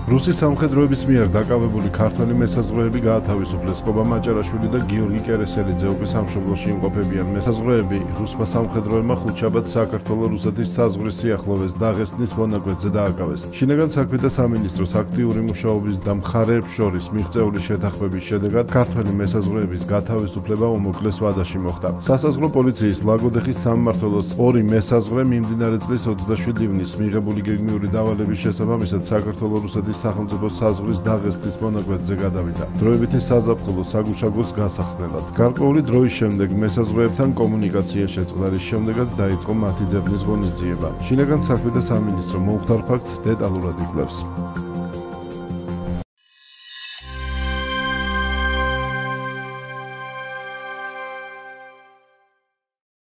რუსის სამხედროების მიერ დაკავებული ქართველი მესაზღვრეები გაათავისუფლეს. კობა მაჭარაშვილი და გიორგი კერესელიძე უკვე სამშობლოში იმყოფებიან. მესაზღვრეები რუსმა სამხედროებმა ხუთშაბათს საქართველო-რუსეთის საზღვრის სიახლოვეს დაღესტნის მონაკვეთზე დააკავეს. შინაგან საქმეთა სამინისტროს აქტიური მუშაობის და მხარეებს შორის მიღწეული შეთანხმების შედეგად ქართველი მესაზღვრეების გათავისუფლება უმოკლეს ვადაში მოხდა. სასაზღვრო პოლიციის ლაგოდეხის სამმართველოს ორი მესაზღვრე მიმდინარე წლის 27 ივნისს მიღებული გეგმიური დავალების შესაბამისად საქართველო-რუსეთის სახელმწიფო საზღვრის დაღესტნის მონაკვეთზე გადავიდა. დროებითი საზაფხულო საგუშაგოს გასახსნელად. გარკვეული დროის შემდეგ მესაზღვრეებთან კომუნიკაცია შეწყდა, რის შემდეგაც დაიწყო მათი ძებნის ღონისძიება. შინაგან საქმეთა სამინისტრო მომხდარ ფაქტს დეტალურად იკვლევს.